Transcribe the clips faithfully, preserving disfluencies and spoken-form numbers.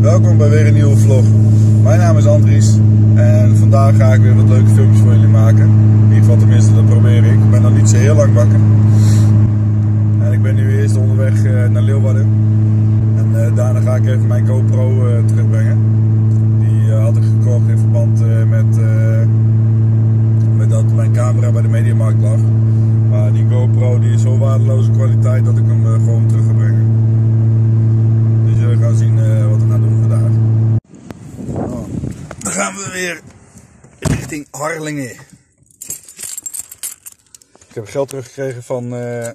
Welkom bij weer een nieuwe vlog. Mijn naam is Andries en vandaag ga ik weer wat leuke filmpjes voor jullie maken. In ieder geval tenminste, dat probeer ik. Ik ben nog niet zo heel lang wakker. En ik ben nu eerst onderweg naar Leeuwarden. En uh, daarna ga ik even mijn GoPro uh, terugbrengen. Die uh, had ik gekocht in verband uh, met, uh, met dat mijn camera bij de Mediamarkt lag. Maar die GoPro die is zo waardeloze kwaliteit dat ik hem uh, gewoon terug ga brengen. Dus we gaan zien uh, wat we gaan doen vandaag. Oh, dan gaan we weer richting Harlingen. Ik heb geld teruggekregen van, uh,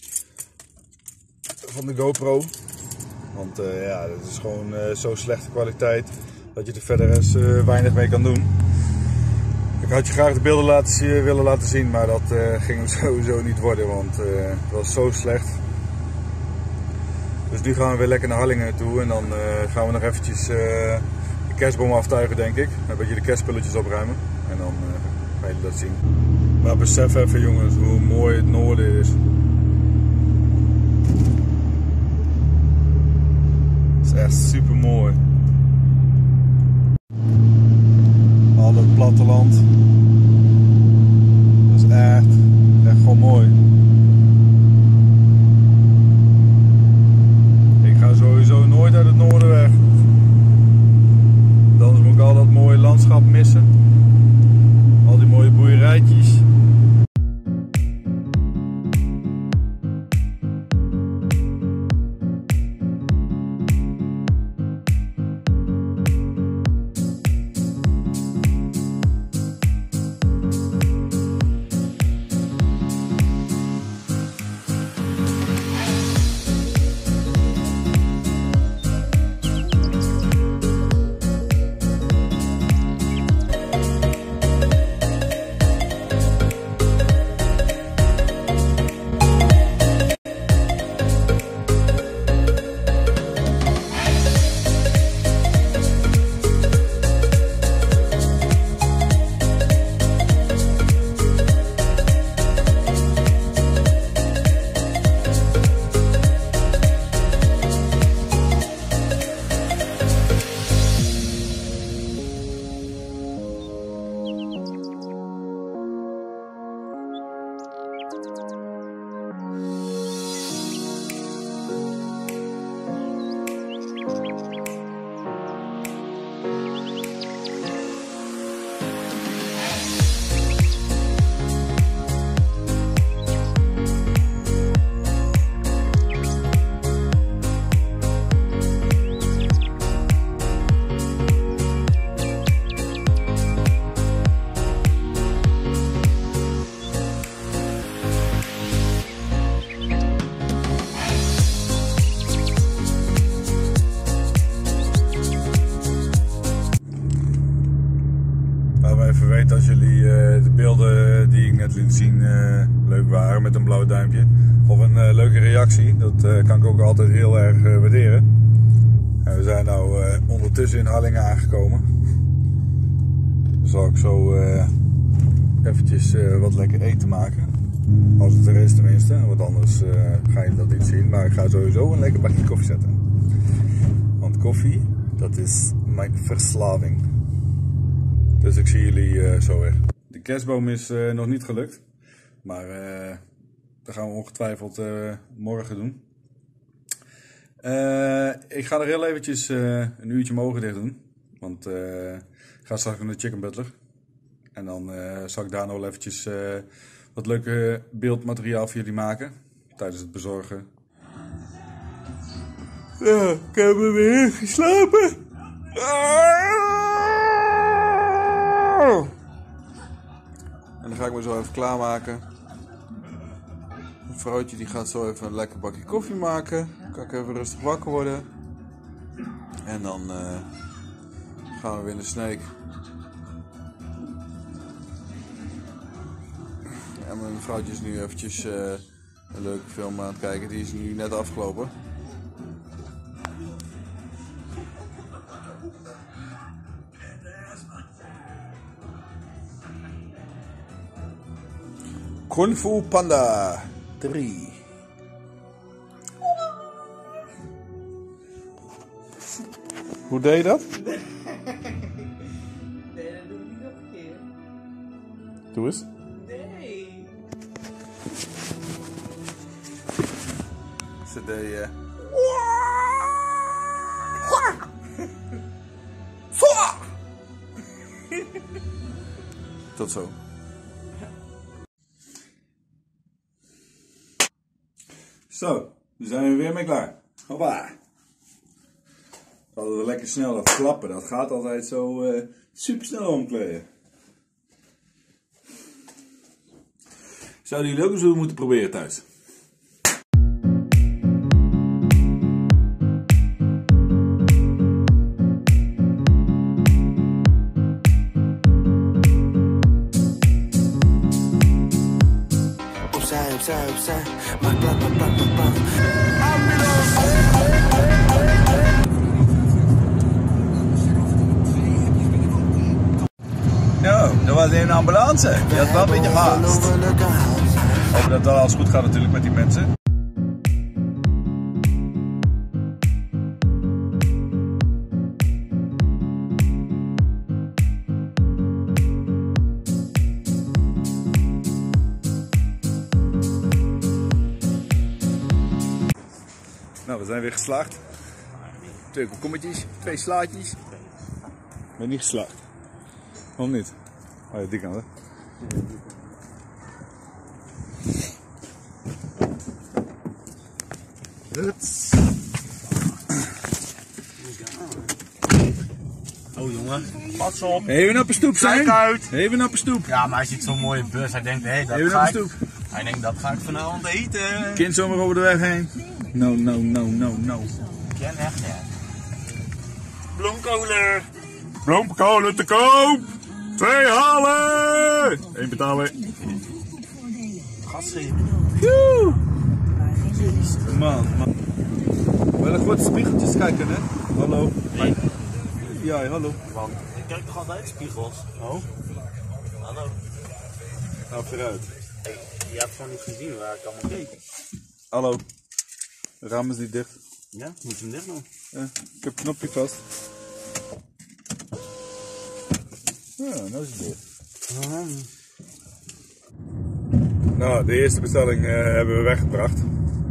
van de GoPro. Want uh, ja, dat is gewoon uh, zo slechte kwaliteit dat je er verder eens uh, weinig mee kan doen. Ik had je graag de beelden laten, willen laten zien, maar dat uh, ging hem sowieso niet worden, want uh, het was zo slecht. Dus nu gaan we weer lekker naar Harlingen toe en dan uh, gaan we nog eventjes uh, de kerstboom aftuigen, denk ik. Een beetje de kerstspulletjes opruimen en dan uh, gaan jullie dat zien. Maar besef even jongens hoe mooi het noorden is. Het is echt super mooi. Al dat platteland. Dat is echt, echt gewoon mooi. Ik ga sowieso nooit uit het noorden weg. Anders moet ik al dat mooie landschap missen. Al die mooie boerderijtjes. Even weten als jullie uh, de beelden die ik net liet zien uh, leuk waren met een blauw duimpje of een uh, leuke reactie. Dat uh, kan ik ook altijd heel erg uh, waarderen. En we zijn nu uh, ondertussen in Harlingen aangekomen. Dan zal ik zo uh, eventjes uh, wat lekker eten maken. Als het er is tenminste, want anders uh, ga je dat niet zien. Maar ik ga sowieso een lekker bakje koffie zetten. Want koffie, dat is mijn verslaving. Dus ik zie jullie uh, zo weer. De kerstboom is uh, nog niet gelukt. Maar uh, dat gaan we ongetwijfeld uh, morgen doen. Uh, ik ga er heel eventjes uh, een uurtje mogen dicht doen. Want uh, ik ga straks naar de Chicken Butler. En dan uh, zal ik daar nog wel eventjes uh, wat leuke beeldmateriaal voor jullie maken. Tijdens het bezorgen. Ja, ik heb weer geslapen. En dan ga ik me zo even klaarmaken. Een vrouwtje die gaat zo even een lekker bakje koffie maken. Dan kan ik even rustig wakker worden. En dan uh, gaan we weer in de Sneek. En mijn vrouwtje is nu eventjes uh, een leuke film aan het kijken. Die is nu net afgelopen. Kung Fu Panda drie. Hoe deed je dat? Nee, dat doe ik niet nog een keer. Doe eens. Nee. Ze deed je. Tot zo. Zo, daar zijn we weer mee klaar. Hoppa. We hadden lekker snel dat klappen, dat gaat altijd zo uh, super snel omkleden. Zouden jullie ook eens moeten proberen thuis? Opzij, opzij, opzij. Maak plat, maak plat, maak plat. Yo, dat was een ambulance. Je had wel een beetje haast. Hoop dat alles goed gaat natuurlijk met die mensen. Nou, we zijn weer geslaagd. Twee komkommetjes, twee slaatjes. Ik ben niet geslaagd. Waarom niet? Oh ja, die kant hè. Huts. Oh jongen, pas op. Even op een stoep zijn. Kijk uit. Even op een stoep. Ja, maar hij ziet zo'n mooie bus. Hij denkt, hé, hey, dat Even ga op ik... een stoep. Hij denkt, dat ga ik vanavond eten. Kind zomaar over de weg heen. No, no, no, no, no. Ik ken echt, ja. Bloemkolen. Bloemkolen te koop. Twee halen. Eén betalen. Gasgeven. Man, man. Wel een goed spiegeltjes kijken, hè? Hallo. Nee. Ja, hallo. Want ik kijk toch altijd spiegels. Oh. Hallo. Nou, vooruit. Hey, je hebt gewoon niet gezien waar ik allemaal keek. Hallo. De raam is niet dicht. Ja, moet je hem dicht doen. Ja, ik heb het knopje vast. Ja, nou is het dicht. Nou, de eerste bestelling uh, hebben we weggebracht.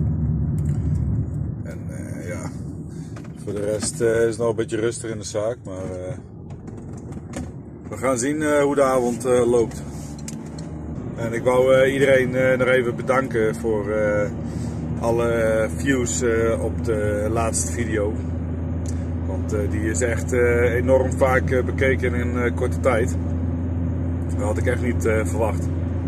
En uh, ja, voor de rest uh, is het nog een beetje rustig in de zaak, maar uh, we gaan zien uh, hoe de avond uh, loopt. En ik wou uh, iedereen uh, nog even bedanken voor uh, alle views uh, op de laatste video. Want uh, die is echt uh, enorm vaak uh, bekeken in een uh, korte tijd. Dat had ik echt niet uh, verwacht.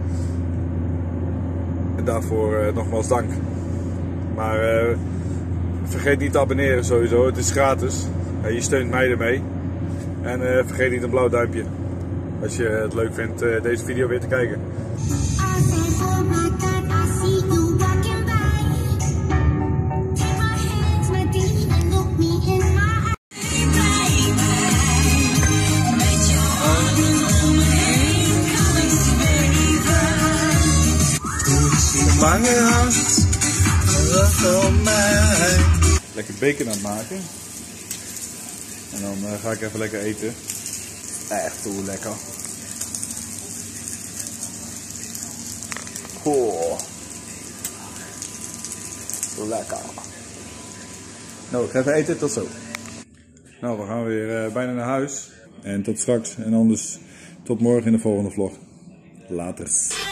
En daarvoor uh, nogmaals dank. Maar uh, vergeet niet te abonneren sowieso, het is gratis. Uh, je steunt mij ermee. En uh, vergeet niet een blauw duimpje. Als je het leuk vindt uh, deze video weer te kijken. Lekker bacon aan het maken. En dan uh, ga ik even lekker eten. Echt hoe lekker. Oh. Zo lekker. Nou, ik ga even eten. Tot zo. Nou, we gaan weer uh, bijna naar huis. En tot straks. En anders tot morgen in de volgende vlog. Laters.